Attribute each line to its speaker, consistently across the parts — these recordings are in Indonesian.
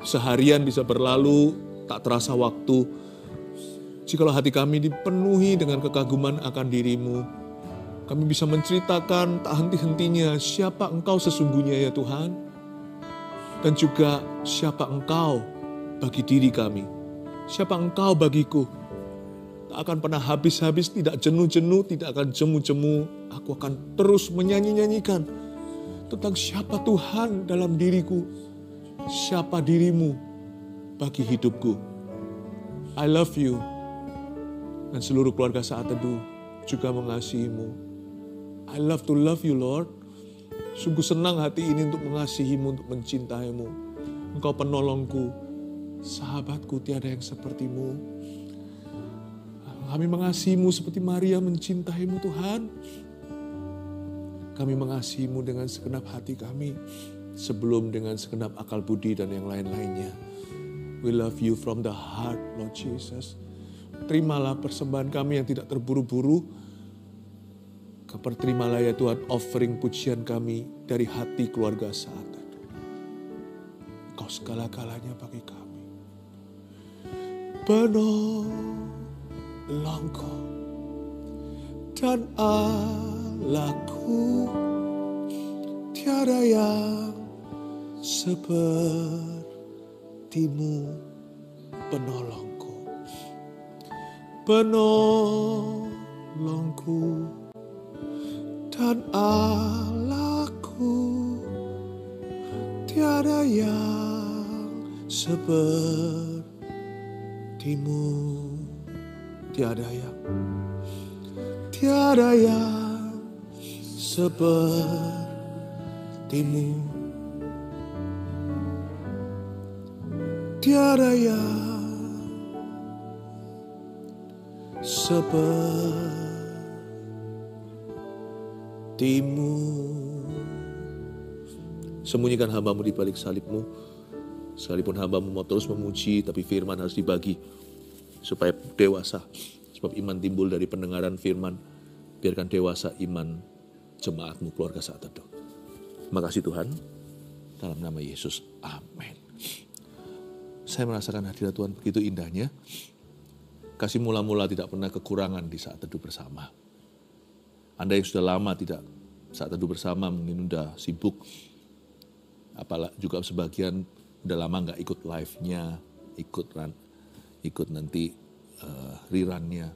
Speaker 1: Seharian bisa berlalu, tak terasa waktu. Jikalau hati kami dipenuhi dengan kekaguman akan diri-Mu, kami bisa menceritakan tak henti-hentinya siapa Engkau sesungguhnya ya Tuhan. Dan juga siapa Engkau bagi diri kami. Siapa Engkau bagiku. Tak akan pernah habis-habis, tidak jenuh-jenuh, tidak akan jemu-jemu. Aku akan terus menyanyi-nyanyikan tentang siapa Tuhan dalam diriku. Siapa diri-Mu bagi hidupku. I love you. Dan seluruh keluarga Saat Teduh juga mengasihi-Mu. I love to love you, Lord. Sungguh senang hati ini untuk mengasihi-Mu, untuk mencintai-Mu. Engkau penolongku, sahabatku, tiada yang seperti-Mu. Kami mengasihi-Mu seperti Maria mencintai-Mu, Tuhan. Kami mengasihi-Mu dengan segenap hati kami, sebelum dengan segenap akal budi dan yang lain-lainnya. We love you from the heart, Lord Jesus. Terimalah persembahan kami yang tidak terburu-buru. Terimalah ya Tuhan offering pujian kami dari hati keluarga Saat Teduh. Kau segala-galanya bagi kami. Penolongku dan Allahku, tiada yang seperti-Mu. Penolongku, penolongku dan Allahku, tiada yang seperti-Mu. Tiada yang seperti-Mu. Tiada yang seperti-Mu. Sembunyikan hamba-Mu di balik salib-Mu. Sekalipun hamba-Mu mau terus memuji, tapi firman harus dibagi supaya dewasa. Sebab iman timbul dari pendengaran firman. Biarkan dewasa iman jemaat-Mu, keluarga Saat Teduh. Terima kasih Tuhan. Dalam nama Yesus. Amin. Saya merasakan hadirat Tuhan begitu indahnya. Kasih mula-mula tidak pernah kekurangan di Saat Teduh bersama. Anda yang sudah lama tidak Saat Teduh bersama, mungkin sudah sibuk. Apalagi juga sebagian udah lama gak ikut live-nya, ikut nanti rerun-nya.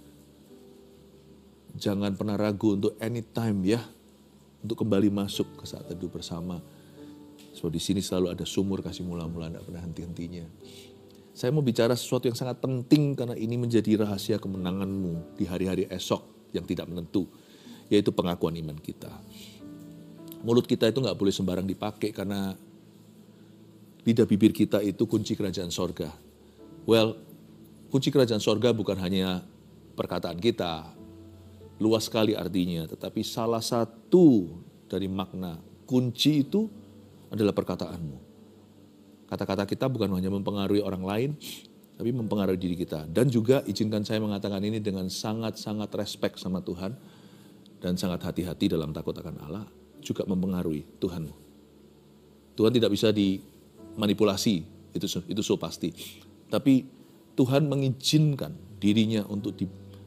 Speaker 1: Jangan pernah ragu untuk anytime ya, untuk kembali masuk ke Saat Teduh bersama. Sebab di sini selalu ada sumur kasih mula-mula, tidak pernah henti-hentinya. Saya mau bicara sesuatu yang sangat penting karena ini menjadi rahasia kemenanganmu di hari-hari esok yang tidak menentu, yaitu pengakuan iman kita. Mulut kita itu nggak boleh sembarang dipakai karena lidah bibir kita itu kunci kerajaan sorga. Well, kunci kerajaan sorga bukan hanya perkataan kita, luas sekali artinya, tetapi salah satu dari makna kunci itu adalah perkataanmu. Kata-kata kita bukan hanya mempengaruhi orang lain, tapi mempengaruhi diri kita. Dan juga izinkan saya mengatakan ini dengan sangat-sangat respect sama Tuhan, dan sangat hati-hati dalam takut akan Allah, juga mempengaruhi Tuhanmu. Tuhan tidak bisa dimanipulasi, itu so pasti. Tapi Tuhan mengizinkan dirinya untuk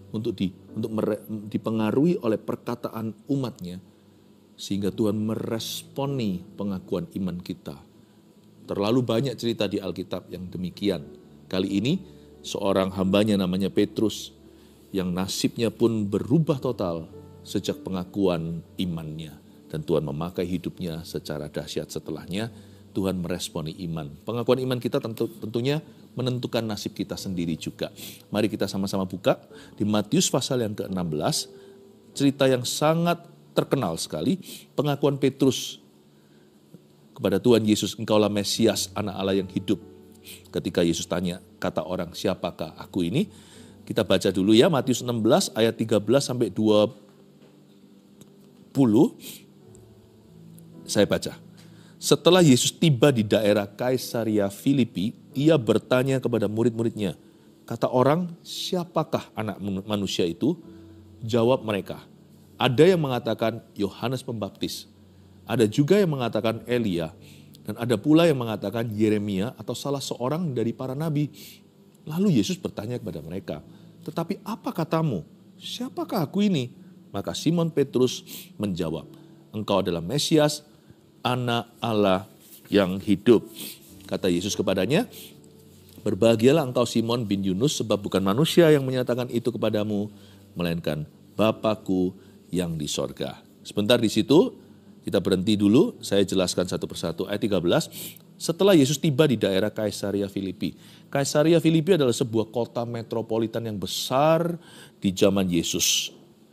Speaker 1: dipengaruhi oleh perkataan umatnya, sehingga Tuhan meresponi pengakuan iman kita. Terlalu banyak cerita di Alkitab yang demikian. Kali ini seorang hambanya namanya Petrus, yang nasibnya pun berubah total sejak pengakuan imannya. Dan Tuhan memakai hidupnya secara dahsyat setelahnya. Tuhan meresponi iman. Pengakuan iman kita tentunya menentukan nasib kita sendiri juga. Mari kita sama-sama buka di Matius pasal yang ke-16. Cerita yang sangat terkenal sekali. Pengakuan Petrus kepada Tuhan Yesus, Engkaulah Mesias, Anak Allah yang hidup. Ketika Yesus tanya, kata orang, siapakah aku ini? Kita baca dulu ya, Matius 16 ayat 13 sampai 20. Saya baca. Setelah Yesus tiba di daerah Kaisaria Filipi, ia bertanya kepada murid-muridnya, kata orang, siapakah anak manusia itu? Jawab mereka, ada yang mengatakan Yohanes Pembaptis, ada juga yang mengatakan Elia, Dan ada pula yang mengatakan Yeremia atau salah seorang dari para nabi. Lalu Yesus bertanya kepada mereka, tetapi apa katamu? Siapakah aku ini? Maka Simon Petrus menjawab, engkau adalah Mesias, Anak Allah yang hidup. Kata Yesus kepadanya, berbahagialah engkau Simon bin Yunus, sebab bukan manusia yang menyatakan itu kepadamu, melainkan Bapa-Ku yang di sorga. Sebentar di situ, kita berhenti dulu, saya jelaskan satu persatu. Ayat 13, setelah Yesus tiba di daerah Kaisaria Filipi. Kaisaria Filipi adalah sebuah kota metropolitan yang besar di zaman Yesus.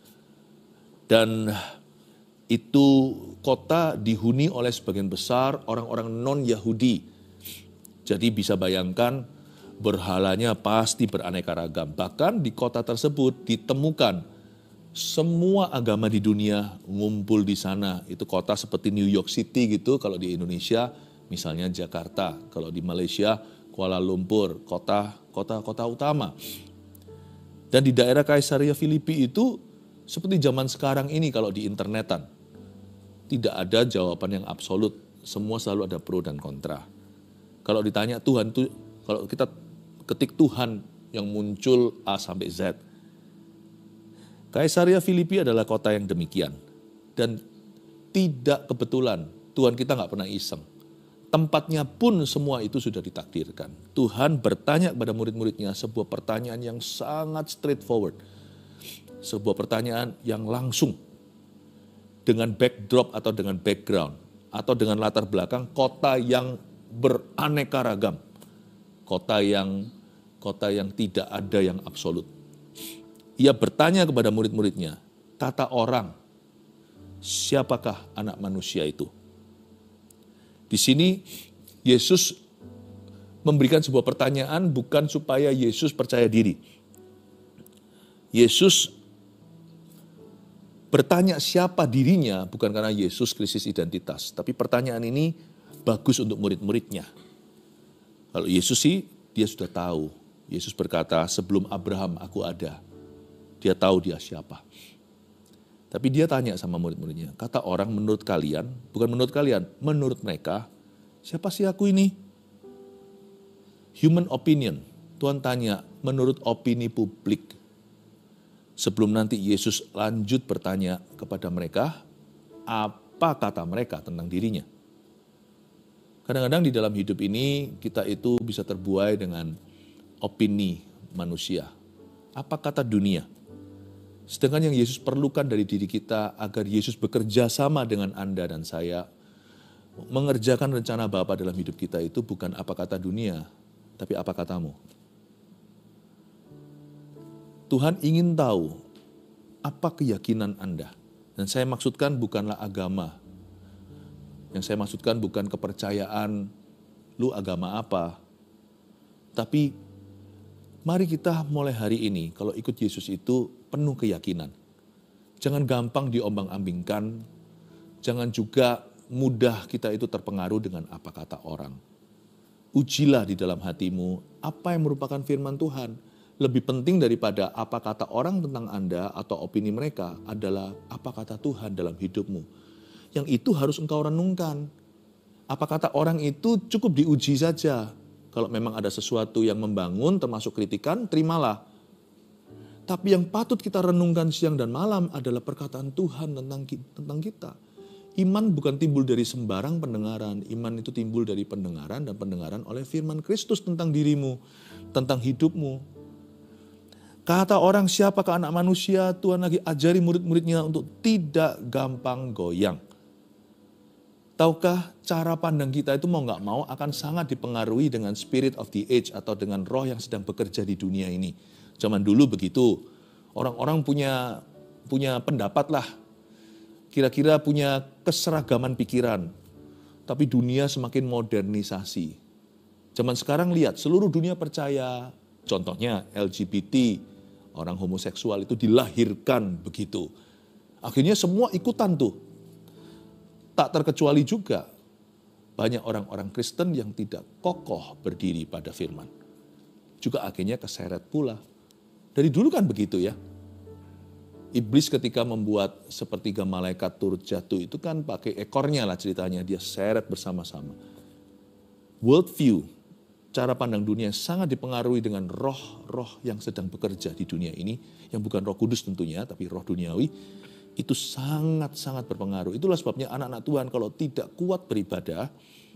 Speaker 1: Dan itu kota dihuni oleh sebagian besar orang-orang non-Yahudi. Jadi bisa bayangkan berhalanya pasti beraneka ragam. Bahkan di kota tersebut ditemukan semua agama di dunia ngumpul di sana. Itu kota seperti New York City gitu, kalau di Indonesia misalnya Jakarta, kalau di Malaysia Kuala Lumpur, kota utama. Dan di daerah Kaisaria Filipi itu seperti zaman sekarang ini kalau di internetan. Tidak ada jawaban yang absolut, semua selalu ada pro dan kontra. Kalau ditanya Tuhan tuh, kalau kita ketik Tuhan yang muncul A sampai Z. Kaisaria Filipi adalah kota yang demikian. Dan tidak kebetulan, Tuhan kita nggak pernah iseng. Tempatnya pun semua itu sudah ditakdirkan. Tuhan bertanya kepada murid-muridnya sebuah pertanyaan yang sangat straightforward. Sebuah pertanyaan yang langsung. Dengan backdrop atau dengan background. Atau dengan latar belakang kota yang beraneka ragam. Kota yang tidak ada yang absolut. Ia bertanya kepada murid-muridnya, kata orang, siapakah anak manusia itu? Di sini Yesus memberikan sebuah pertanyaan bukan supaya Yesus percaya diri. Yesus bertanya siapa dirinya bukan karena Yesus krisis identitas. Tapi pertanyaan ini bagus untuk murid-muridnya. Kalau Yesus sih dia sudah tahu. Yesus berkata sebelum Abraham aku ada. Dia tahu dia siapa. Tapi dia tanya sama murid-muridnya, kata orang menurut kalian, bukan menurut kalian, menurut mereka, siapa sih aku ini? Human opinion. Tuhan tanya, menurut opini publik. Sebelum nanti Yesus lanjut bertanya kepada mereka, apa kata mereka tentang dirinya? Kadang-kadang di dalam hidup ini, kita itu bisa terbuai dengan opini manusia. Apa kata dunia? Sedangkan yang Yesus perlukan dari diri kita agar Yesus bekerja sama dengan Anda dan saya, mengerjakan rencana Bapa dalam hidup kita itu bukan apa kata dunia, tapi apa katamu. Tuhan ingin tahu apa keyakinan Anda. Dan saya maksudkan bukanlah agama. Yang saya maksudkan bukan kepercayaan, lu agama apa. Tapi mari kita mulai hari ini, kalau ikut Yesus itu penuh keyakinan. Jangan gampang diombang-ambingkan. Jangan juga mudah kita itu terpengaruh dengan apa kata orang. Ujilah di dalam hatimu apa yang merupakan firman Tuhan. Lebih penting daripada apa kata orang tentang Anda atau opini mereka adalah apa kata Tuhan dalam hidupmu. Yang itu harus engkau renungkan. Apa kata orang itu cukup diuji saja. Kalau memang ada sesuatu yang membangun termasuk kritikan, terimalah. Tapi yang patut kita renungkan siang dan malam adalah perkataan Tuhan tentang kita. Iman bukan timbul dari sembarang pendengaran. Iman itu timbul dari pendengaran dan pendengaran oleh firman Kristus tentang dirimu, tentang hidupmu. Kata orang siapakah anak manusia, Tuhan lagi ajari murid-muridnya untuk tidak gampang goyang. Tahukah cara pandang kita itu mau gak mau akan sangat dipengaruhi dengan spirit of the age atau dengan roh yang sedang bekerja di dunia ini. Zaman dulu begitu, orang-orang punya pendapat lah, kira-kira punya keseragaman pikiran. Tapi dunia semakin modernisasi. Zaman sekarang lihat, seluruh dunia percaya, contohnya LGBT, orang homoseksual itu dilahirkan begitu. Akhirnya semua ikutan tuh. Tak terkecuali juga banyak orang-orang Kristen yang tidak kokoh berdiri pada firman. Juga akhirnya keseret pula. Dari dulu kan begitu ya. Iblis ketika membuat sepertiga malaikat turut jatuh itu kan pakai ekornya lah ceritanya. Dia seret bersama-sama. worldview, cara pandang dunia sangat dipengaruhi dengan roh-roh yang sedang bekerja di dunia ini, yang bukan Roh Kudus tentunya, tapi roh duniawi, itu sangat-sangat berpengaruh. Itulah sebabnya anak-anak Tuhan kalau tidak kuat beribadah,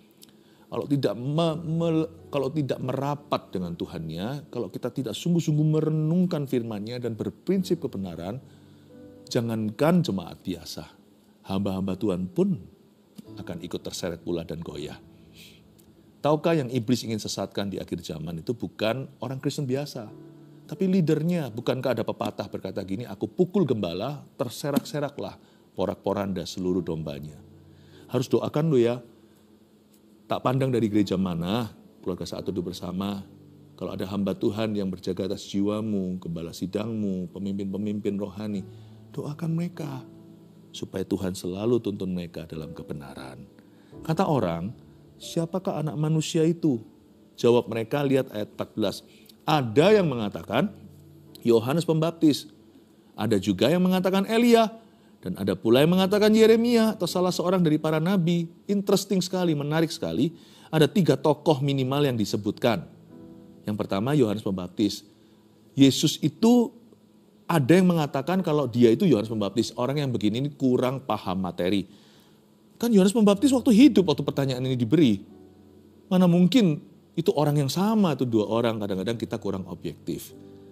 Speaker 1: kalau tidak merapat dengan Tuhannya, kalau kita tidak sungguh-sungguh merenungkan firman-Nya dan berprinsip kebenaran, jangankan jemaat biasa, hamba-hamba Tuhan pun akan ikut terseret pula dan goyah. Tahukah yang iblis ingin sesatkan di akhir zaman itu bukan orang Kristen biasa, tapi leadernya. Bukankah ada pepatah berkata gini, aku pukul gembala, terserak-seraklah porak-poranda seluruh dombanya. Harus doakan lo ya, tak pandang dari gereja mana, keluarga Saat Teduh Bersama, kalau ada hamba Tuhan yang berjaga atas jiwamu, gembala sidangmu, pemimpin-pemimpin rohani, doakan mereka supaya Tuhan selalu tuntun mereka dalam kebenaran. Kata orang, siapakah anak manusia itu? Jawab mereka, lihat ayat 14. Ada yang mengatakan Yohanes Pembaptis, ada juga yang mengatakan Elia, dan ada pula yang mengatakan Yeremia atau salah seorang dari para nabi. Interesting sekali, menarik sekali. Ada 3 tokoh minimal yang disebutkan. Yang pertama Yohanes Pembaptis. Yesus itu ada yang mengatakan kalau dia itu Yohanes Pembaptis. Orang yang begini ini kurang paham materi. Kan Yohanes Pembaptis waktu hidup, waktu pertanyaan ini diberi. Mana mungkin itu orang yang sama, itu 2 orang. Kadang-kadang kita kurang objektif.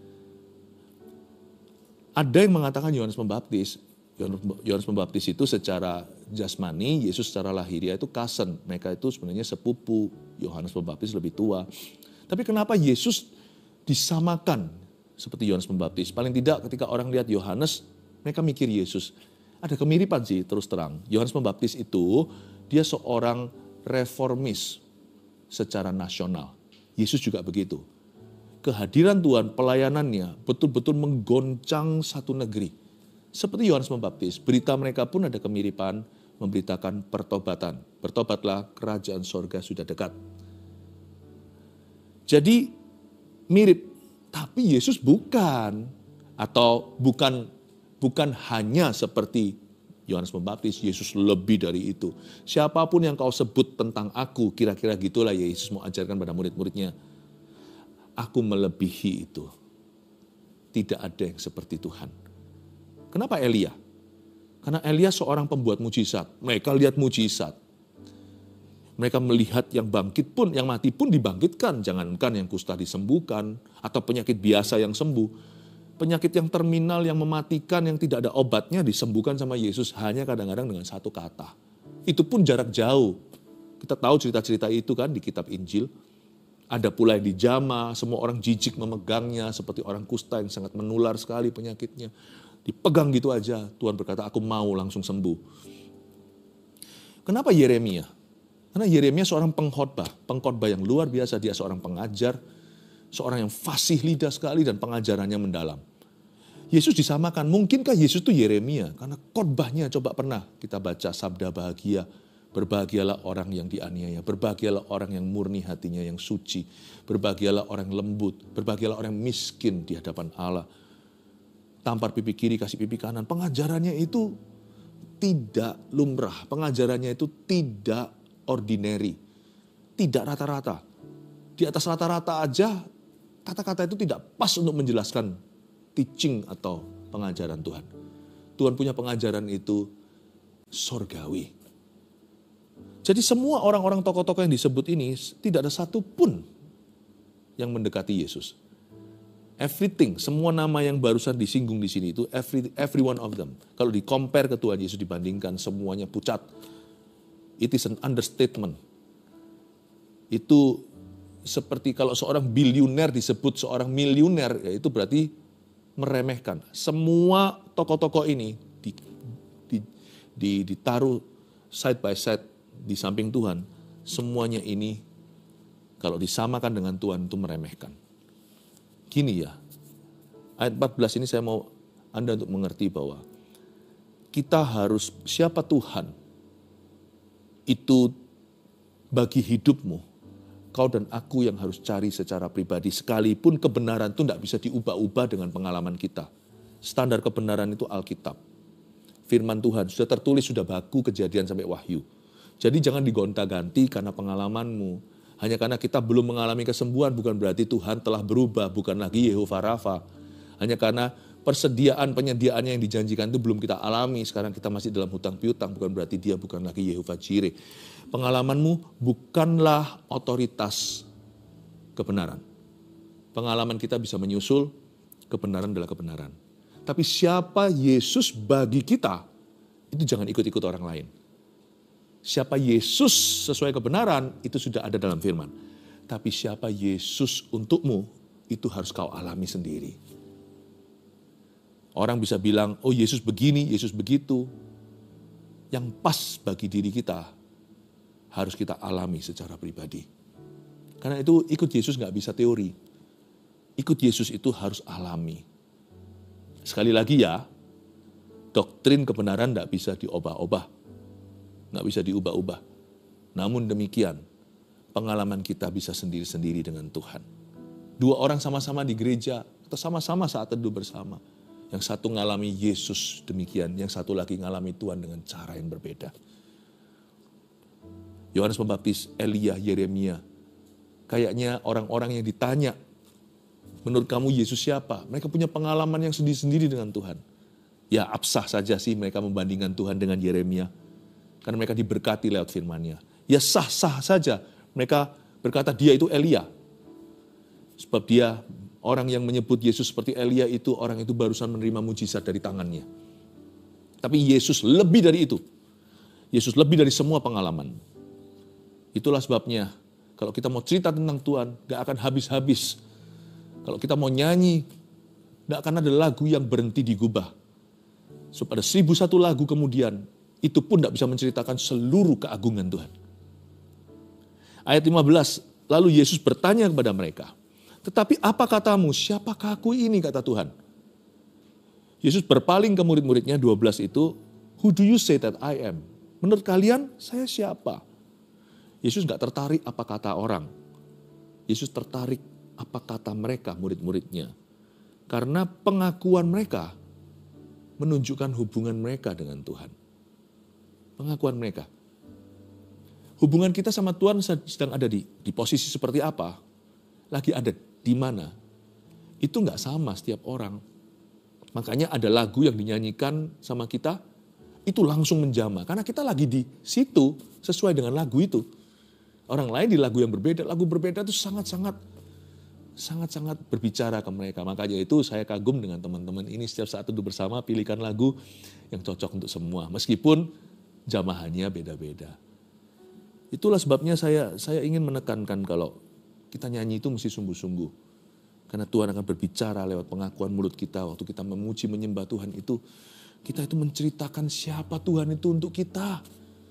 Speaker 1: Ada yang mengatakan Yohanes Pembaptis. Yohanes Pembaptis itu secara jasmani, Yesus secara lahiriah itu cousin. Mereka itu sebenarnya sepupu. Yohanes Pembaptis lebih tua. Tapi kenapa Yesus disamakan seperti Yohanes Pembaptis? Paling tidak ketika orang lihat Yohanes, mereka mikir Yesus. Ada kemiripan sih terus terang. Yohanes Pembaptis itu dia seorang reformis secara nasional. Yesus juga begitu. Kehadiran Tuhan, pelayanannya betul-betul menggoncang satu negeri. Seperti Yohanes Pembaptis, berita mereka pun ada kemiripan, memberitakan pertobatan. Bertobatlah, kerajaan sorga sudah dekat. Jadi mirip, tapi Yesus bukan. Atau bukan hanya seperti Yohanes Pembaptis, Yesus lebih dari itu. Siapapun yang kau sebut tentang aku, kira-kira gitulah Yesus mau ajarkan pada murid-muridnya. Aku melebihi itu. Tidak ada yang seperti Tuhan. Kenapa Elia? Karena Elia seorang pembuat mujizat. Mereka lihat mujizat. Mereka melihat yang bangkit pun, yang mati pun dibangkitkan. Jangankan yang kusta disembuhkan, atau penyakit biasa yang sembuh. Penyakit yang terminal, yang mematikan, yang tidak ada obatnya disembuhkan sama Yesus hanya kadang-kadang dengan 1 kata. Itu pun jarak jauh. Kita tahu cerita-cerita itu kan di kitab Injil. Ada pula yang dijamah, semua orang jijik memegangnya seperti orang kusta yang sangat menular sekali penyakitnya. Dipegang gitu aja, Tuhan berkata, aku mau langsung sembuh. Kenapa Yeremia? Karena Yeremia seorang pengkhotbah yang luar biasa. Dia seorang pengajar, seorang yang fasih lidah sekali dan pengajarannya mendalam. Yesus disamakan, mungkinkah Yesus itu Yeremia? Karena khotbahnya coba pernah kita baca sabda bahagia. Berbahagialah orang yang dianiaya, berbahagialah orang yang murni hatinya, yang suci. Berbahagialah orang lembut, berbahagialah orang miskin di hadapan Allah. Tampar pipi kiri, kasih pipi kanan. Pengajarannya itu tidak lumrah. Pengajarannya itu tidak ordinary. Tidak rata-rata. Di atas rata-rata aja, kata-kata itu tidak pas untuk menjelaskan teaching atau pengajaran Tuhan. Tuhan punya pengajaran itu sorgawi. Jadi semua orang-orang tokoh-tokoh yang disebut ini, tidak ada satu pun yang mendekati Yesus. Everything, semua nama yang barusan disinggung di sini itu every one of them. Kalau di-compare ke Tuhan Yesus dibandingkan semuanya pucat. It is an understatement. Itu seperti kalau seorang bilioner disebut seorang miliuner, ya itu berarti meremehkan. Semua tokoh-tokoh ini ditaruh side by side di samping Tuhan. Semuanya ini kalau disamakan dengan Tuhan itu meremehkan. Gini ya, ayat 14 ini saya mau Anda untuk mengerti bahwa kita harus, siapa Tuhan itu bagi hidupmu, kau dan aku yang harus cari secara pribadi. Sekalipun kebenaran itu tidak bisa diubah-ubah dengan pengalaman kita. Standar kebenaran itu Alkitab. Firman Tuhan sudah tertulis, sudah baku Kejadian sampai Wahyu. Jadi jangan digonta-ganti karena pengalamanmu. Hanya karena kita belum mengalami kesembuhan bukan berarti Tuhan telah berubah, bukan lagi Yehova Rafa. Hanya karena penyediaannya yang dijanjikan itu belum kita alami, sekarang kita masih dalam hutang piutang, bukan berarti dia bukan lagi Yehova Jireh. Pengalamanmu bukanlah otoritas kebenaran. Pengalaman kita bisa menyusul, kebenaran adalah kebenaran. Tapi siapa Yesus bagi kita, itu jangan ikut-ikut orang lain. Siapa Yesus sesuai kebenaran, itu sudah ada dalam firman. Tapi siapa Yesus untukmu, itu harus kau alami sendiri. Orang bisa bilang, oh Yesus begini, Yesus begitu. Yang pas bagi diri kita, harus kita alami secara pribadi. Karena itu ikut Yesus gak bisa teori. Ikut Yesus itu harus alami. Sekali lagi ya, doktrin kebenaran gak bisa diubah-ubah. Gak bisa diubah-ubah. Namun demikian, pengalaman kita bisa sendiri-sendiri dengan Tuhan. Dua orang sama-sama di gereja, atau sama-sama saat teduh bersama. Yang satu ngalami Yesus demikian, yang satu lagi ngalami Tuhan dengan cara yang berbeda. Yohanes Pembaptis, Elia, Yeremia. Kayaknya orang-orang yang ditanya, menurut kamu Yesus siapa? Mereka punya pengalaman yang sendiri-sendiri dengan Tuhan. Ya absah saja sih mereka membandingkan Tuhan dengan Yeremia. Karena mereka diberkati lewat firman-Nya. Ya sah-sah saja mereka berkata dia itu Elia. Sebab dia orang yang menyebut Yesus seperti Elia itu, orang itu barusan menerima mujizat dari tangannya. Tapi Yesus lebih dari itu. Yesus lebih dari semua pengalaman. Itulah sebabnya kalau kita mau cerita tentang Tuhan, gak akan habis-habis. Kalau kita mau nyanyi, gak akan ada lagu yang berhenti digubah. Sebab ada 1001 lagu kemudian, itu pun gak bisa menceritakan seluruh keagungan Tuhan. Ayat 15, lalu Yesus bertanya kepada mereka, tetapi apa katamu, siapakah aku ini, kata Tuhan. Yesus berpaling ke murid-muridnya 12 itu, who do you say that I am? Menurut kalian, saya siapa? Yesus gak tertarik apa kata orang. Yesus tertarik apa kata mereka, murid-muridnya. Karena pengakuan mereka menunjukkan hubungan mereka dengan Tuhan. Pengakuan mereka. Hubungan kita sama Tuhan sedang ada di posisi seperti apa? Lagi ada di mana? Itu gak sama setiap orang. Makanya ada lagu yang dinyanyikan sama kita, itu langsung menjamah. Karena kita lagi di situ sesuai dengan lagu itu. Orang lain di lagu yang berbeda. Lagu berbeda itu sangat-sangat berbicara ke mereka. Makanya itu saya kagum dengan teman-teman ini. Setiap saat teduh bersama, pilihkan lagu yang cocok untuk semua. Meskipun jamahannya beda-beda. Itulah sebabnya saya ingin menekankan kalau kita nyanyi itu mesti sungguh-sungguh. Karena Tuhan akan berbicara lewat pengakuan mulut kita. Waktu kita memuji, menyembah Tuhan itu, kita itu menceritakan siapa Tuhan itu untuk kita.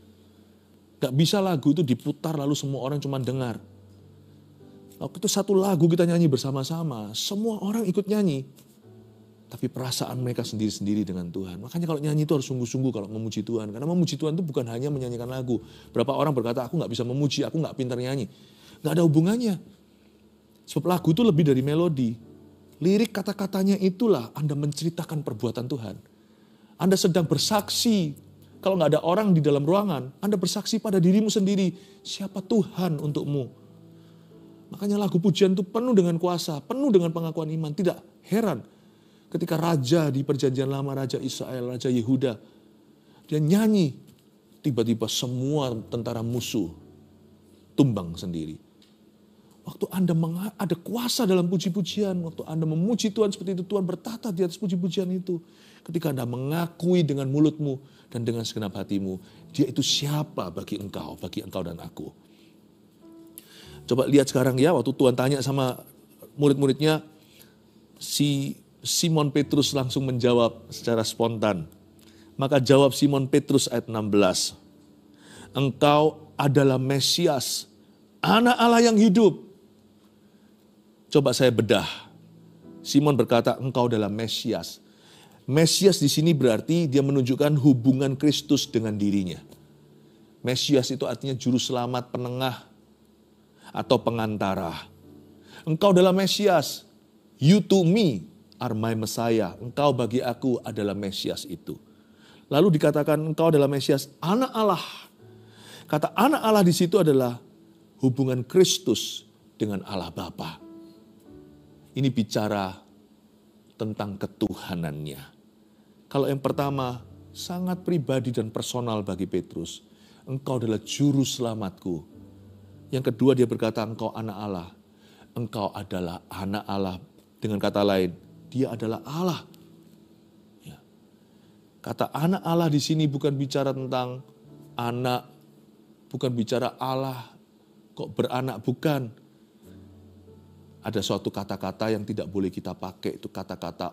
Speaker 1: Gak bisa lagu itu diputar lalu semua orang cuma dengar. Waktu itu satu lagu kita nyanyi bersama-sama, semua orang ikut nyanyi. Tapi perasaan mereka sendiri-sendiri dengan Tuhan. Makanya kalau nyanyi itu harus sungguh-sungguh kalau memuji Tuhan. Karena memuji Tuhan itu bukan hanya menyanyikan lagu. Berapa orang berkata, aku gak bisa memuji, aku gak pintar nyanyi. Gak ada hubungannya. Sebab lagu itu lebih dari melodi. Lirik kata-katanya itulah Anda menceritakan perbuatan Tuhan. Anda sedang bersaksi. Kalau gak ada orang di dalam ruangan, Anda bersaksi pada dirimu sendiri. Siapa Tuhan untukmu? Makanya lagu pujian itu penuh dengan kuasa, penuh dengan pengakuan iman. Tidak heran ketika raja di perjanjian lama, Raja Israel, Raja Yehuda, dia nyanyi, tiba-tiba semua tentara musuh tumbang sendiri. Waktu Anda ada kuasa dalam puji-pujian, waktu Anda memuji Tuhan seperti itu, Tuhan bertata di atas puji-pujian itu. Ketika Anda mengakui dengan mulutmu dan dengan segenap hatimu, dia itu siapa bagi engkau dan aku. Coba lihat sekarang ya, waktu Tuhan tanya sama murid-muridnya, si Simon Petrus langsung menjawab secara spontan. Maka jawab Simon Petrus ayat 16. Engkau adalah Mesias, Anak Allah yang hidup. Coba saya bedah. Simon berkata, engkau adalah Mesias. Mesias di sini berarti dia menunjukkan hubungan Kristus dengan dirinya. Mesias itu artinya juru selamat, penengah, atau pengantara. Engkau adalah Mesias. You to me are my Messiah. Engkau bagi aku adalah Mesias itu. Lalu dikatakan engkau adalah Mesias, Anak Allah. Kata anak Allah di situ adalah hubungan Kristus dengan Allah Bapa. Ini bicara tentang ketuhanannya. Kalau yang pertama, sangat pribadi dan personal bagi Petrus. Engkau adalah juru selamatku. Yang kedua dia berkata, engkau anak Allah. Engkau adalah anak Allah. Dengan kata lain, dia adalah Allah. Ya. Kata anak Allah di sini bukan bicara tentang anak, bukan bicara Allah kok beranak, bukan. Ada suatu kata-kata yang tidak boleh kita pakai, itu kata-kata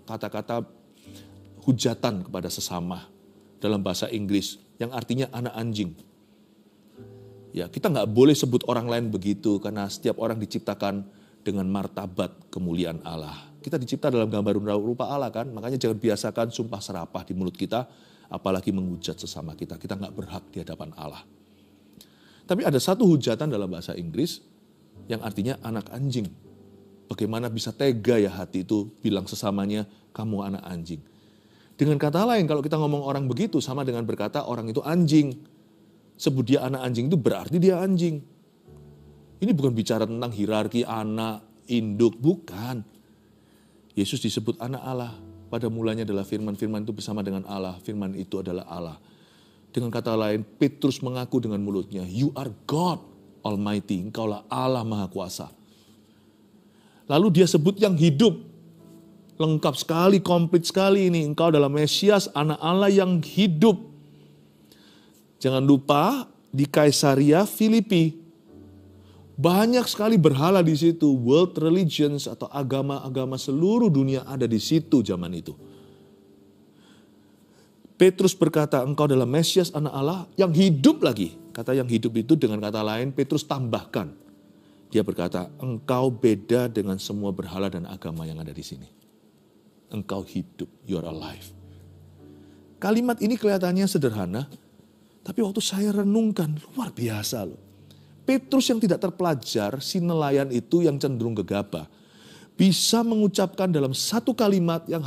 Speaker 1: hujatan kepada sesama dalam bahasa Inggris yang artinya anak anjing. Ya, kita nggak boleh sebut orang lain begitu karena setiap orang diciptakan dengan martabat kemuliaan Allah. Kita dicipta dalam gambar rupa Allah kan, makanya jangan biasakan sumpah serapah di mulut kita, apalagi menghujat sesama kita. Kita nggak berhak di hadapan Allah. Tapi ada satu hujatan dalam bahasa Inggris yang artinya anak anjing. Bagaimana bisa tega ya hati itu bilang sesamanya kamu anak anjing. Dengan kata lain kalau kita ngomong orang begitu sama dengan berkata orang itu anjing. Sebut dia anak anjing itu berarti dia anjing. Ini bukan bicara tentang hierarki anak, induk, bukan. Yesus disebut anak Allah. Pada mulanya adalah firman, firman itu bersama dengan Allah, firman itu adalah Allah. Dengan kata lain, Petrus mengaku dengan mulutnya, you are God Almighty, engkaulah Allah Maha Kuasa. Lalu dia sebut yang hidup. Lengkap sekali, komplit sekali ini. Engkau adalah Mesias, anak Allah yang hidup. Jangan lupa di Kaisaria Filipi. Banyak sekali berhala di situ. World religions atau agama-agama seluruh dunia ada di situ zaman itu. Petrus berkata, engkau adalah Mesias anak Allah yang hidup lagi. Kata yang hidup itu dengan kata lain, Petrus tambahkan. Dia berkata, engkau beda dengan semua berhala dan agama yang ada di sini. Engkau hidup, you are alive. Kalimat ini kelihatannya sederhana, tapi waktu saya renungkan, luar biasa loh. Petrus yang tidak terpelajar, si nelayan itu yang cenderung gegabah, bisa mengucapkan dalam satu kalimat yang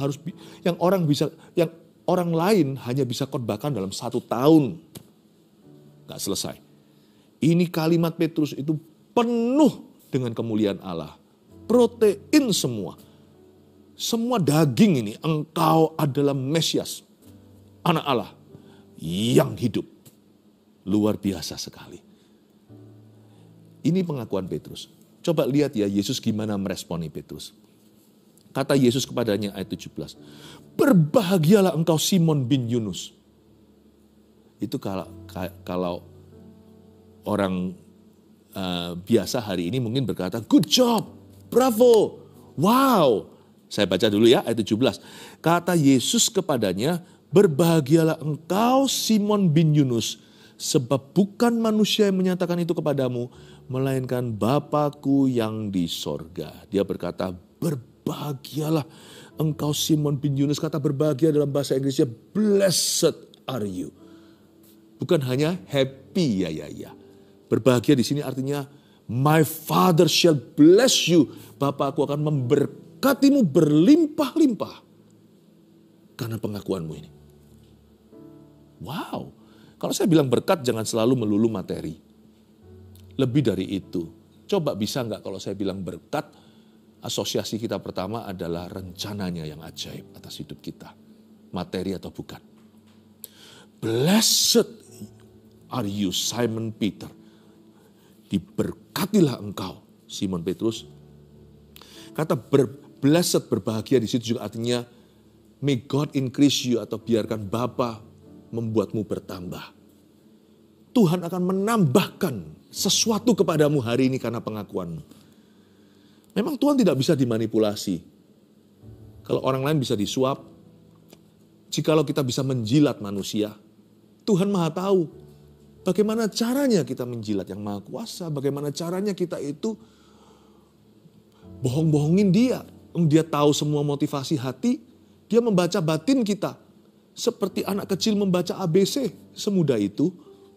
Speaker 1: orang lain hanya bisa khotbahkan dalam 1 tahun. Gak selesai. Ini kalimat Petrus itu penuh dengan kemuliaan Allah. Protein semua. Semua daging ini, engkau adalah Mesias, anak Allah yang hidup. Luar biasa sekali. Ini pengakuan Petrus. Coba lihat ya Yesus gimana meresponi Petrus. Kata Yesus kepadanya ayat 17. Berbahagialah engkau Simon bin Yunus. Itu kalau orang biasa hari ini mungkin berkata, good job, bravo, wow. Saya baca dulu ya ayat 17. Kata Yesus kepadanya, berbahagialah engkau Simon bin Yunus, sebab bukan manusia yang menyatakan itu kepadamu, melainkan Bapa-Ku yang di sorga. Dia berkata, berbahagialah engkau Simon bin Yunus. Kata berbahagia dalam bahasa Inggrisnya, blessed are you. Bukan hanya happy, ya. Berbahagia di sini artinya, my Father shall bless you. Bapa-Ku akan memberkatimu berlimpah-limpah karena pengakuanmu ini. Wow. Kalau saya bilang berkat jangan selalu melulu materi. Lebih dari itu. Coba bisa nggak kalau saya bilang berkat, asosiasi kita pertama adalah rencananya yang ajaib atas hidup kita. Materi atau bukan. Blessed are you Simon Peter. Diberkatilah engkau Simon Petrus. Kata blessed, berbahagia di situ juga artinya may God increase you atau biarkan Bapa membuatmu bertambah. Tuhan akan menambahkan sesuatu kepadamu hari ini karena pengakuanmu. Memang Tuhan tidak bisa dimanipulasi. Kalau orang lain bisa disuap, jikalau kita bisa menjilat manusia, Tuhan Maha tahu bagaimana caranya kita menjilat yang Maha Kuasa, bagaimana caranya kita itu bohong-bohongin dia. Dia tahu semua motivasi hati, dia membaca batin kita. Seperti anak kecil membaca ABC, semudah itu.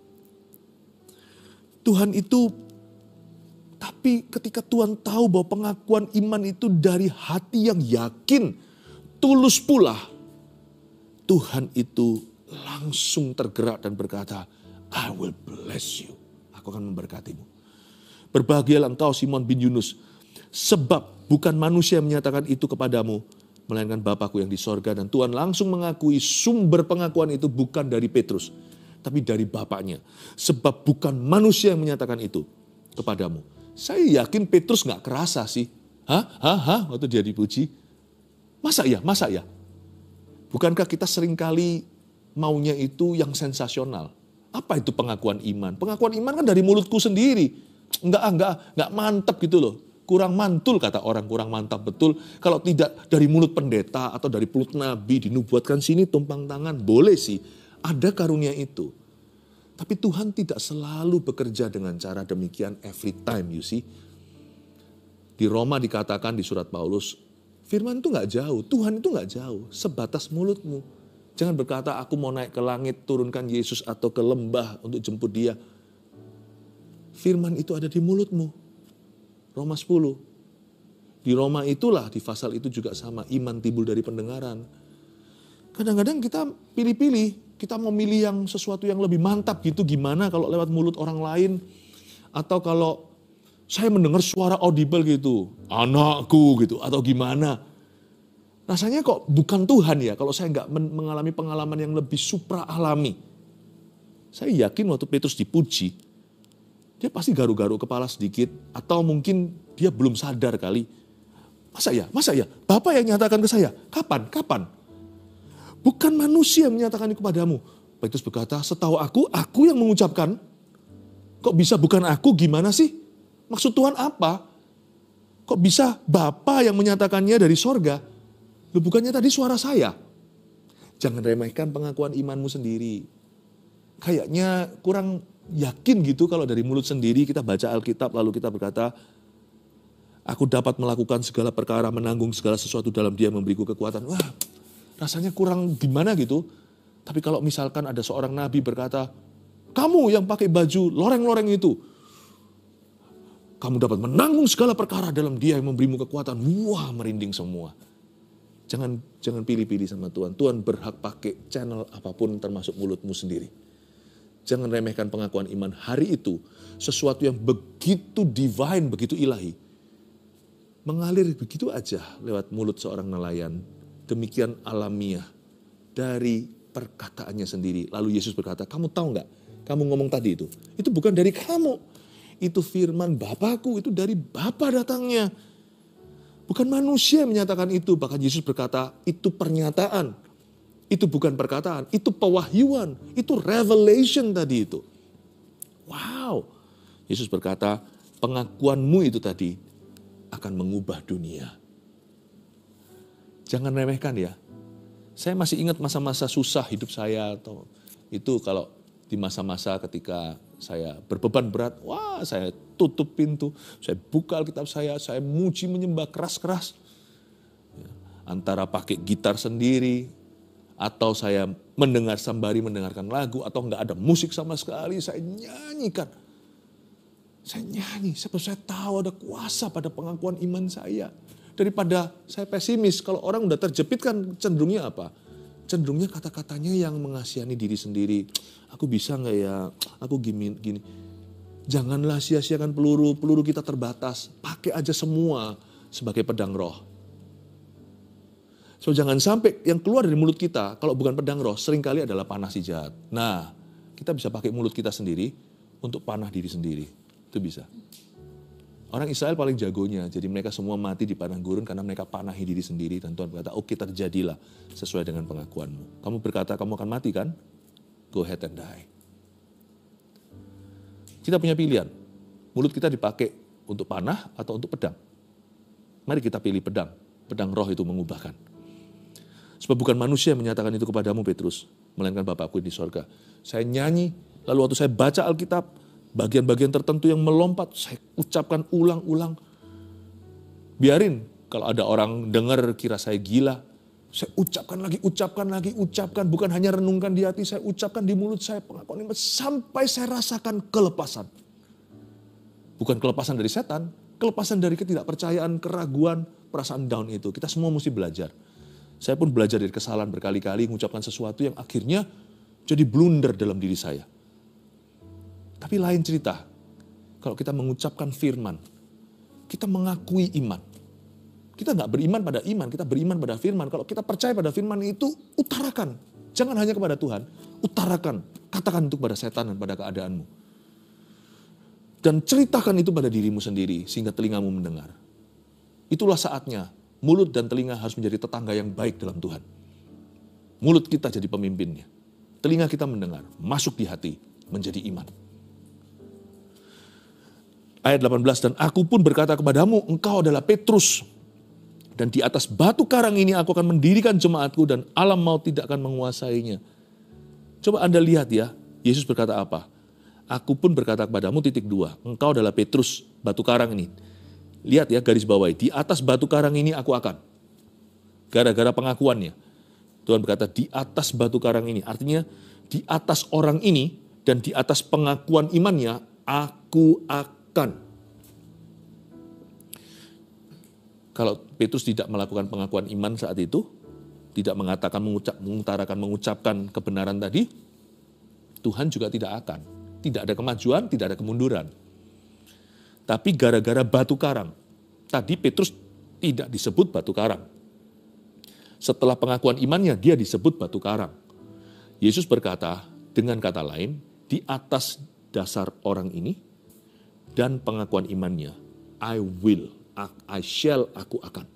Speaker 1: Tuhan itu, tapi ketika Tuhan tahu bahwa pengakuan iman itu dari hati yang yakin, tulus pula, Tuhan itu langsung tergerak dan berkata, I will bless you. Aku akan memberkatimu. Berbahagialah engkau Simon bin Yunus, sebab bukan manusia yang menyatakan itu kepadamu, melainkan Bapakku yang di sorga. Dan Tuhan langsung mengakui sumber pengakuan itu bukan dari Petrus, tapi dari Bapaknya. Sebab bukan manusia yang menyatakan itu kepadamu. Saya yakin Petrus gak kerasa sih. Hah? Waktu dia dipuji. Masa ya? Bukankah kita seringkali maunya itu yang sensasional? Apa itu pengakuan iman? Pengakuan iman kan dari mulutku sendiri. Enggak mantap gitu loh. Kurang mantul kata orang, kurang mantap betul. Kalau tidak dari mulut pendeta atau dari mulut nabi dinubuatkan sini tumpang tangan, boleh sih. Ada karunia itu. Tapi Tuhan tidak selalu bekerja dengan cara demikian every time, you see. Di Roma dikatakan di surat Paulus, firman itu gak jauh, Tuhan itu gak jauh, sebatas mulutmu. Jangan berkata aku mau naik ke langit, turunkan Yesus atau ke lembah untuk jemput dia. Firman itu ada di mulutmu. Roma 10. Di Roma itulah, di pasal itu juga sama, iman timbul dari pendengaran. Kadang-kadang kita pilih-pilih, kita mau milih yang sesuatu yang lebih mantap gitu, gimana kalau lewat mulut orang lain, atau kalau saya mendengar suara audible gitu, anakku gitu, atau gimana. Rasanya kok bukan Tuhan ya, kalau saya nggak mengalami pengalaman yang lebih supra alami. Saya yakin waktu Petrus dipuji, dia pasti garu-garu kepala sedikit, atau mungkin dia belum sadar kali. Masa ya? Bapak yang nyatakan ke saya, kapan? Bukan manusia yang menyatakan itu kepadamu. Petrus berkata, setahu aku yang mengucapkan. Kok bisa bukan aku, gimana sih? Maksud Tuhan apa? Kok bisa Bapa yang menyatakannya dari sorga? Loh, bukannya tadi suara saya? Jangan remehkan pengakuan imanmu sendiri. Kayaknya kurang yakin gitu kalau dari mulut sendiri kita baca Alkitab lalu kita berkata, aku dapat melakukan segala perkara, menanggung segala sesuatu dalam Dia memberiku kekuatan. Wah, rasanya kurang gimana gitu. Tapi kalau misalkan ada seorang nabi berkata, kamu yang pakai baju loreng-loreng itu, kamu dapat menanggung segala perkara dalam Dia yang memberimu kekuatan. Wah, merinding semua. Jangan pilih-pilih sama Tuhan. Tuhan berhak pakai channel apapun termasuk mulutmu sendiri. Jangan remehkan pengakuan iman hari itu. Sesuatu yang begitu divine, begitu ilahi. Mengalir begitu aja lewat mulut seorang nelayan. Demikian alamiah dari perkataannya sendiri. Lalu Yesus berkata, kamu tahu nggak? Kamu ngomong tadi itu bukan dari kamu. Itu firman Bapakku, itu dari Bapa datangnya. Bukan manusia yang menyatakan itu. Bahkan Yesus berkata, itu pernyataan. Itu bukan perkataan, itu pewahyuan. Itu revelation tadi itu. Wow. Yesus berkata, pengakuanmu itu tadi akan mengubah dunia. Jangan remehkan ya. Saya masih ingat masa-masa susah hidup saya. Atau itu kalau di masa-masa ketika saya berbeban berat, wah saya tutup pintu, saya buka Alkitab saya muji menyembah keras-keras. Antara pakai gitar sendiri, atau saya mendengar sembari mendengarkan lagu, atau enggak ada musik sama sekali, saya nyanyikan. Saya nyanyi, sebab saya tahu ada kuasa pada pengakuan iman saya. Daripada saya pesimis, kalau orang udah terjepit kan cenderungnya apa? Cenderungnya kata-katanya yang mengasihani diri sendiri. Aku bisa nggak ya? Aku gini. Janganlah sia-siakan peluru kita terbatas. Pakai aja semua sebagai pedang roh. So jangan sampai yang keluar dari mulut kita, kalau bukan pedang roh, seringkali adalah panah si jahat. Nah, kita bisa pakai mulut kita sendiri untuk panah diri sendiri. Itu bisa. Orang Israel paling jagonya, jadi mereka semua mati di padang gurun karena mereka panahi diri sendiri. Dan Tuhan berkata, oke terjadilah sesuai dengan pengakuanmu. Kamu berkata kamu akan mati kan? Go ahead and die. Kita punya pilihan, mulut kita dipakai untuk panah atau untuk pedang. Mari kita pilih pedang, pedang roh itu mengubahkan. Sebab bukan manusia yang menyatakan itu kepadamu Petrus, melainkan Bapakku di sorga. Saya nyanyi, lalu waktu saya baca Alkitab, bagian-bagian tertentu yang melompat, saya ucapkan ulang-ulang. Biarin kalau ada orang dengar kira saya gila, saya ucapkan lagi, bukan hanya renungkan di hati, saya ucapkan di mulut saya pengakuan iman sampai saya rasakan kelepasan. Bukan kelepasan dari setan, kelepasan dari ketidakpercayaan, keraguan, perasaan down itu. Kita semua mesti belajar. Saya pun belajar dari kesalahan berkali-kali, mengucapkan sesuatu yang akhirnya jadi blunder dalam diri saya. Tapi lain cerita, Kalau kita mengucapkan firman, kita mengakui iman. Kita nggak beriman pada iman, kita beriman pada firman. Kalau kita percaya pada firman itu, utarakan. Jangan hanya kepada Tuhan, utarakan. Katakan itu kepada setan dan pada keadaanmu. Dan ceritakan itu pada dirimu sendiri, sehingga telingamu mendengar. Itulah saatnya, mulut dan telinga harus menjadi tetangga yang baik dalam Tuhan. Mulut kita jadi pemimpinnya. Telinga kita mendengar, masuk di hati, menjadi iman. Ayat 18, dan aku pun berkata kepadamu, engkau adalah Petrus. Dan di atas batu karang ini aku akan mendirikan jemaatku dan alam maut tidak akan menguasainya. Coba Anda lihat ya, Yesus berkata apa? Aku pun berkata kepadamu, titik 2, engkau adalah Petrus, batu karang ini. Lihat ya, garis bawahi, di atas batu karang ini aku akan. Gara-gara pengakuannya. Tuhan berkata, di atas batu karang ini. Artinya, di atas orang ini dan di atas pengakuan imannya, aku akan. Kalau Petrus tidak melakukan pengakuan iman saat itu, tidak mengucapkan kebenaran tadi, Tuhan juga tidak akan. Tidak ada kemajuan, tidak ada kemunduran. Tapi gara-gara batu karang, tadi Petrus tidak disebut batu karang. Setelah pengakuan imannya, dia disebut batu karang. Yesus berkata, dengan kata lain, di atas dasar orang ini, dan pengakuan imannya, I will, I shall, aku akan.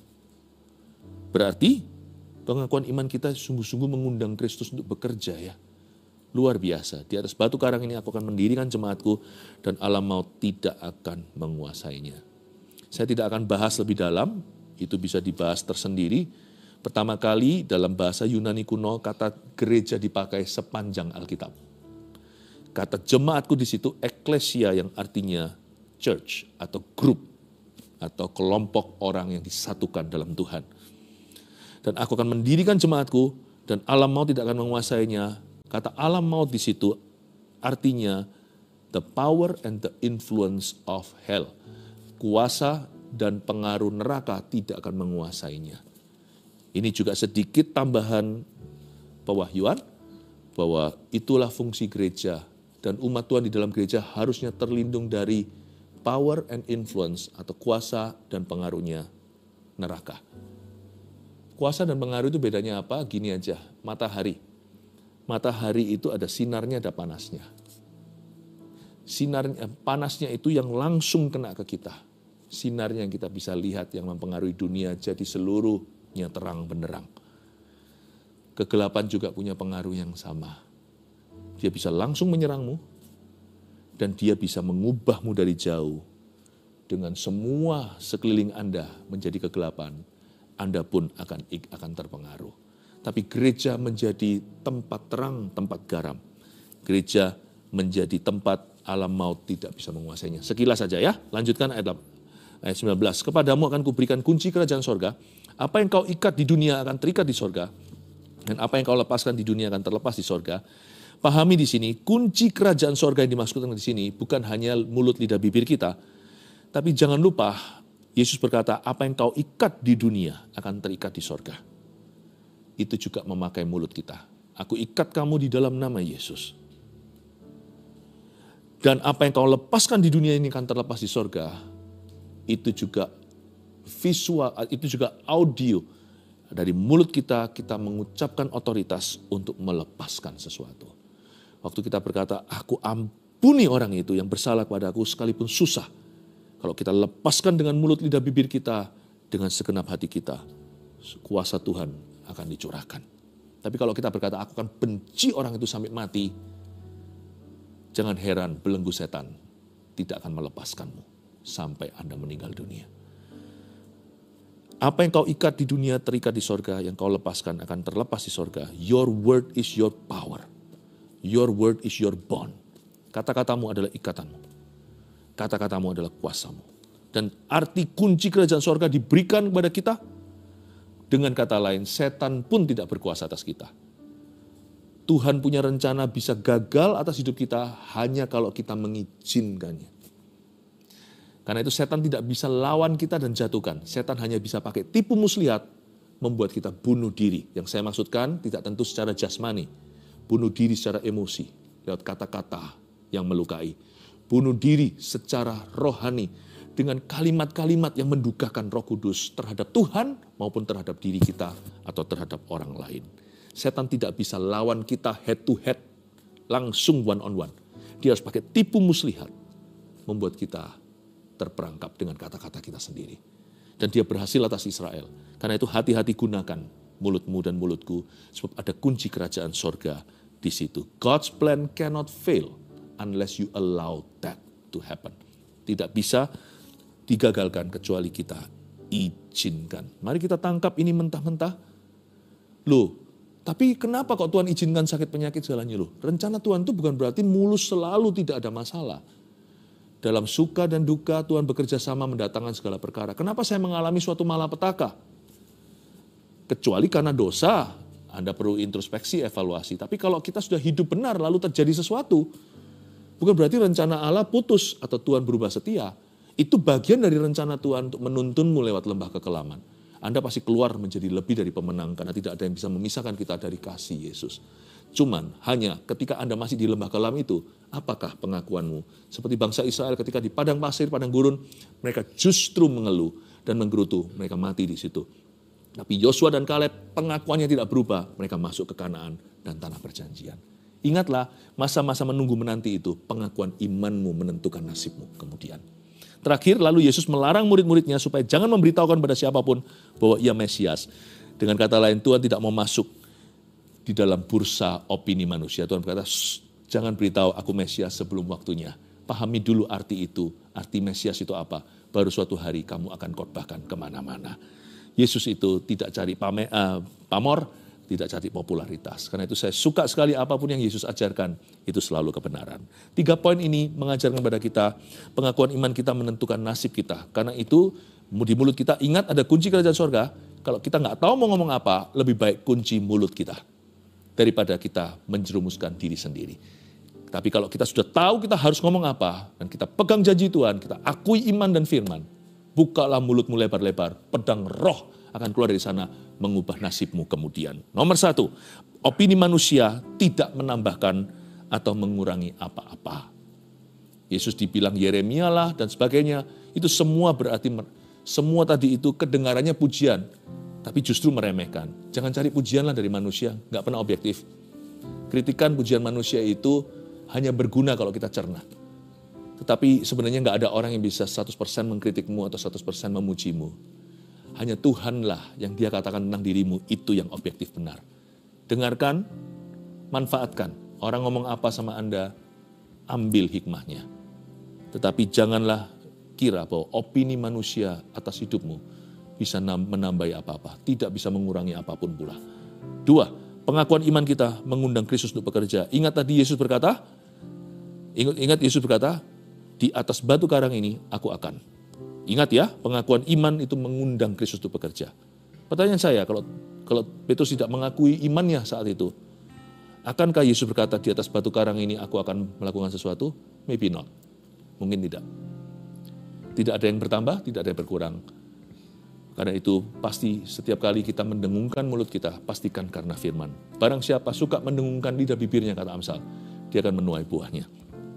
Speaker 1: Berarti pengakuan iman kita sungguh-sungguh mengundang Kristus untuk bekerja ya. Luar biasa. Di atas batu karang ini aku akan mendirikan jemaatku dan alam maut tidak akan menguasainya. Saya tidak akan bahas lebih dalam, itu bisa dibahas tersendiri. Pertama kali dalam bahasa Yunani kuno kata gereja dipakai sepanjang Alkitab. Kata jemaatku di situ eklesia yang artinya church atau group atau kelompok orang yang disatukan dalam Tuhan. Dan aku akan mendirikan jemaatku dan alam maut tidak akan menguasainya. Kata alam maut di situ artinya the power and the influence of hell. Kuasa dan pengaruh neraka tidak akan menguasainya. Ini juga sedikit tambahan pewahyuan bahwa itulah fungsi gereja dan umat Tuhan di dalam gereja harusnya terlindung dari power and influence atau kuasa dan pengaruhnya neraka. Kuasa dan pengaruh itu bedanya apa? Gini aja, matahari. Matahari itu ada sinarnya, ada panasnya. Sinarnya, panasnya itu yang langsung kena ke kita. Sinarnya yang kita bisa lihat yang mempengaruhi dunia jadi seluruhnya terang benderang. Kegelapan juga punya pengaruh yang sama. Dia bisa langsung menyerangmu dan dia bisa mengubahmu dari jauh. Dengan semua sekeliling Anda menjadi kegelapan, Anda pun akan terpengaruh. Tapi gereja menjadi tempat terang, tempat garam. Gereja menjadi tempat alam maut tidak bisa menguasainya. Sekilas saja ya, lanjutkan ayat 19. Kepadamu akan kuberikan kunci kerajaan sorga. Apa yang kau ikat di dunia akan terikat di sorga. Dan apa yang kau lepaskan di dunia akan terlepas di sorga. Pahami di sini, kunci kerajaan sorga yang dimaksudkan di sini bukan hanya mulut, lidah, bibir kita. Tapi jangan lupa, Yesus berkata, apa yang kau ikat di dunia akan terikat di sorga. Itu juga memakai mulut kita. Aku ikat kamu di dalam nama Yesus. Dan apa yang kau lepaskan di dunia ini akan terlepas di sorga. Itu juga visual, itu juga audio. Dari mulut kita mengucapkan otoritas untuk melepaskan sesuatu. Waktu kita berkata, aku ampuni orang itu yang bersalah kepada aku sekalipun susah. Kalau kita lepaskan dengan mulut, lidah, bibir kita, dengan segenap hati kita, kuasa Tuhan akan dicurahkan. Tapi kalau kita berkata, aku akan benci orang itu sampai mati, jangan heran belenggu setan tidak akan melepaskanmu sampai Anda meninggal dunia. Apa yang kau ikat di dunia terikat di sorga, yang kau lepaskan akan terlepas di sorga. Your word is your power. Your word is your bond. Kata-katamu adalah ikatanmu. Kata-katamu adalah kuasamu. Dan arti kunci kerajaan sorga diberikan kepada kita. Dengan kata lain, setan pun tidak berkuasa atas kita. Tuhan punya rencana bisa gagal atas hidup kita hanya kalau kita mengizinkannya. Karena itu setan tidak bisa lawan kita dan jatuhkan. Setan hanya bisa pakai tipu muslihat membuat kita bunuh diri. Yang saya maksudkan tidak tentu secara jasmani. Bunuh diri secara emosi lewat kata-kata yang melukai. bunuh diri secara rohani dengan kalimat-kalimat yang mendukakan Roh Kudus terhadap Tuhan maupun terhadap diri kita atau terhadap orang lain. Setan tidak bisa lawan kita head to head, langsung one on one. Dia harus pakai tipu muslihat, membuat kita terperangkap dengan kata-kata kita sendiri. Dan dia berhasil atas Israel. Karena itu hati-hati gunakan mulutmu dan mulutku, sebab ada kunci kerajaan sorga di situ. God's plan cannot fail unless you allow that to happen. Tidak bisa digagalkan kecuali kita izinkan. Mari kita tangkap ini mentah-mentah. Loh, tapi kenapa kok Tuhan izinkan sakit penyakit segalanya? Loh, rencana Tuhan itu bukan berarti mulus selalu tidak ada masalah. Dalam suka dan duka Tuhan bekerja sama mendatangkan segala perkara. Kenapa saya mengalami suatu malapetaka? Kecuali karena dosa, Anda perlu introspeksi, evaluasi. Tapi kalau kita sudah hidup benar lalu terjadi sesuatu, bukan berarti rencana Allah putus atau Tuhan berubah setia. Itu bagian dari rencana Tuhan untuk menuntunmu lewat lembah kekelaman. Anda pasti keluar menjadi lebih dari pemenang karena tidak ada yang bisa memisahkan kita dari kasih Yesus. Cuman hanya ketika Anda masih di lembah kelam itu, apakah pengakuanmu? Seperti bangsa Israel ketika di padang pasir, padang gurun, mereka justru mengeluh dan menggerutu, mereka mati di situ. Tapi Yosua dan Kaleb pengakuannya tidak berubah, mereka masuk ke Kanaan dan tanah perjanjian. Ingatlah, masa-masa menunggu menanti itu, pengakuan imanmu menentukan nasibmu kemudian. Terakhir, lalu Yesus melarang murid-muridnya supaya jangan memberitahukan pada siapapun bahwa ia Mesias. Dengan kata lain, Tuhan tidak mau masuk di dalam bursa opini manusia. Tuhan berkata, jangan beritahu aku Mesias sebelum waktunya. Pahami dulu arti itu. Arti Mesias itu apa? Baru suatu hari kamu akan khotbahkan kemana-mana. Yesus itu tidak cari pamor, tidak cari popularitas. Karena itu saya suka sekali apapun yang Yesus ajarkan, itu selalu kebenaran. 3 poin ini mengajarkan kepada kita, pengakuan iman kita menentukan nasib kita. Karena itu di mulut kita, ingat ada kunci kerajaan sorga. Kalau kita nggak tahu mau ngomong apa, lebih baik kunci mulut kita daripada kita menjerumuskan diri sendiri. Tapi kalau kita sudah tahu kita harus ngomong apa, dan kita pegang janji Tuhan, kita akui iman dan firman, bukalah mulutmu lebar-lebar, pedang roh akan keluar dari sana, mengubah nasibmu kemudian. Nomor 1, opini manusia tidak menambahkan atau mengurangi apa-apa. Yesus dibilang Yeremia lah dan sebagainya, itu semua berarti, semua tadi itu kedengarannya pujian, tapi justru meremehkan. Jangan cari pujianlah dari manusia, nggak pernah objektif. Kritikan pujian manusia itu hanya berguna kalau kita cerna. Tetapi sebenarnya nggak ada orang yang bisa 100% mengkritikmu atau 100% memujimu. Hanya Tuhanlah yang dia katakan tentang dirimu, itu yang objektif benar. Dengarkan, manfaatkan. Orang ngomong apa sama Anda, ambil hikmahnya. Tetapi janganlah kira bahwa opini manusia atas hidupmu bisa menambahi apa-apa. Tidak bisa mengurangi apapun pula. 2, pengakuan iman kita mengundang Kristus untuk bekerja. Ingat tadi Yesus berkata, ingat Yesus berkata, di atas batu karang ini aku akan. Ingat ya, pengakuan iman itu mengundang Kristus untuk bekerja. Pertanyaan saya, kalau Petrus tidak mengakui imannya saat itu, akankah Yesus berkata di atas batu karang ini aku akan melakukan sesuatu? Maybe not. Mungkin tidak. Tidak ada yang bertambah, tidak ada yang berkurang. Karena itu pasti setiap kali kita mendengungkan mulut kita, pastikan karena firman. Barang siapa suka mendengungkan lidah bibirnya, kata Amsal, dia akan menuai buahnya.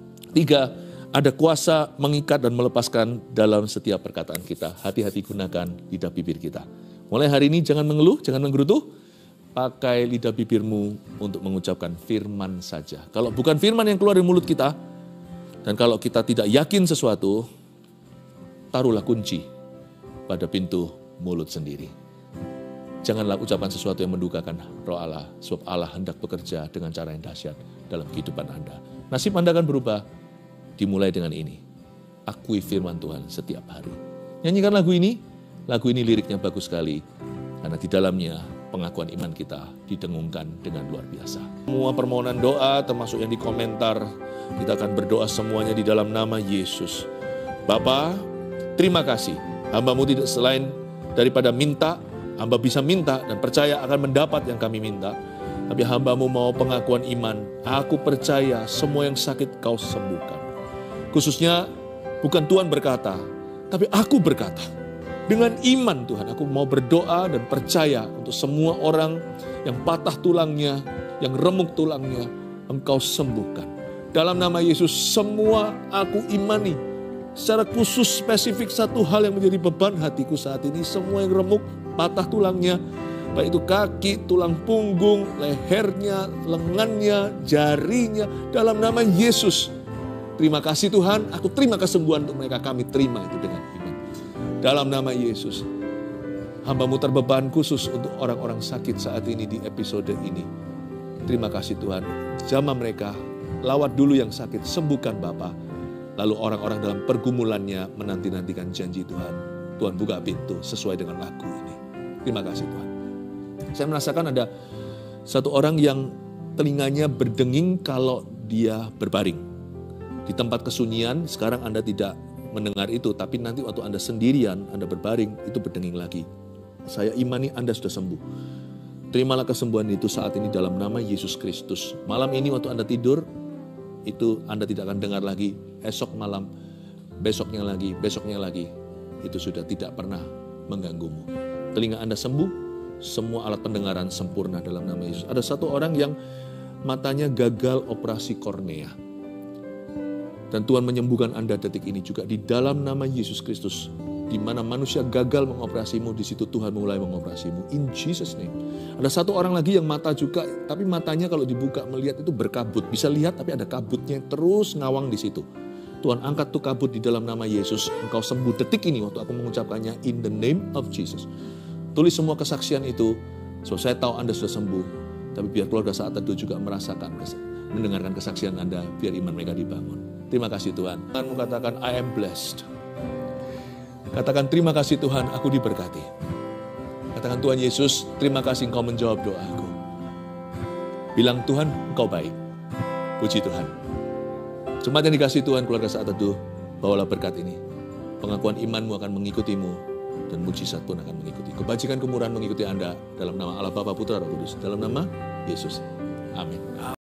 Speaker 1: 3, ada kuasa mengikat dan melepaskan dalam setiap perkataan kita. Hati-hati gunakan lidah bibir kita. Mulai hari ini jangan mengeluh, jangan menggerutu. Pakai lidah bibirmu untuk mengucapkan firman saja. Kalau bukan firman yang keluar dari mulut kita, dan kalau kita tidak yakin sesuatu, taruhlah kunci pada pintu mulut sendiri. Janganlah ucapan sesuatu yang mendukakan roh Allah, sebab Allah hendak bekerja dengan cara yang dahsyat dalam kehidupan Anda. Nasib Anda akan berubah. Dimulai dengan ini, akui firman Tuhan setiap hari. Nyanyikan lagu ini liriknya bagus sekali. Karena di dalamnya pengakuan iman kita didengungkan dengan luar biasa. Semua permohonan doa termasuk yang di komentar, kita akan berdoa semuanya di dalam nama Yesus. Bapa, terima kasih. Hamba-Mu tidak selain daripada minta, hamba bisa minta dan percaya akan mendapat yang kami minta. Tapi hamba-Mu mau pengakuan iman, aku percaya semua yang sakit Kau sembuhkan. Khususnya bukan Tuhan berkata, tapi aku berkata. Dengan iman Tuhan, aku mau berdoa dan percaya untuk semua orang yang patah tulangnya, yang remuk tulangnya, Engkau sembuhkan. Dalam nama Yesus, semua aku imani. Secara khusus spesifik satu hal yang menjadi beban hatiku saat ini. Semua yang remuk, patah tulangnya. Baik itu kaki, tulang punggung, lehernya, lengannya, jarinya. Dalam nama Yesus. Terima kasih Tuhan, aku terima kesembuhan untuk mereka. Kami terima itu dengan iman. Dalam nama Yesus. Hamba-Mu terbeban khusus untuk orang-orang sakit saat ini di episode ini. Terima kasih Tuhan. Jamah mereka, lawat dulu yang sakit, sembuhkan Bapa. Lalu orang-orang dalam pergumulannya menanti-nantikan janji Tuhan. Tuhan buka pintu sesuai dengan lagu ini. Terima kasih Tuhan. Saya merasakan ada satu orang yang telinganya berdenging kalau dia berbaring. Di tempat kesunyian, sekarang Anda tidak mendengar itu, tapi nanti waktu Anda sendirian, Anda berbaring, itu berdenging lagi. Saya imani Anda sudah sembuh. Terimalah kesembuhan itu saat ini dalam nama Yesus Kristus. Malam ini waktu Anda tidur, itu Anda tidak akan dengar lagi. Esok malam, besoknya lagi, itu sudah tidak pernah mengganggumu. Telinga Anda sembuh, semua alat pendengaran sempurna dalam nama Yesus. Ada satu orang yang matanya gagal operasi kornea. Dan Tuhan menyembuhkan Anda detik ini juga di dalam nama Yesus Kristus. Di mana manusia gagal mengoperasimu, di situ Tuhan mulai mengoperasimu. In Jesus name. Ada satu orang lagi yang mata juga, tapi matanya kalau dibuka melihat itu berkabut. Bisa lihat tapi ada kabutnya yang terus ngawang di situ. Tuhan angkat tuh kabut di dalam nama Yesus. Engkau sembuh detik ini waktu aku mengucapkannya in the name of Jesus. Tulis semua kesaksian itu. So saya tahu Anda sudah sembuh. Tapi biar keluarga Saat Teduh juga merasakan, mendengarkan kesaksian Anda. Biar iman mereka dibangun. Terima kasih Tuhan. Tuhan mengatakan I am blessed. Katakan terima kasih Tuhan, aku diberkati. Katakan Tuhan Yesus, terima kasih Engkau menjawab doaku. Bilang Tuhan, Engkau baik. Puji Tuhan. Jemaat yang dikasihi Tuhan, keluarga Saat Teduh, bawalah berkat ini. Pengakuan imanmu akan mengikutimu, dan mujizat pun akan mengikuti. Kebajikan kemurahan mengikuti Anda dalam nama Allah Bapa, Putra, Roh Kudus. Dalam nama Yesus. Amin.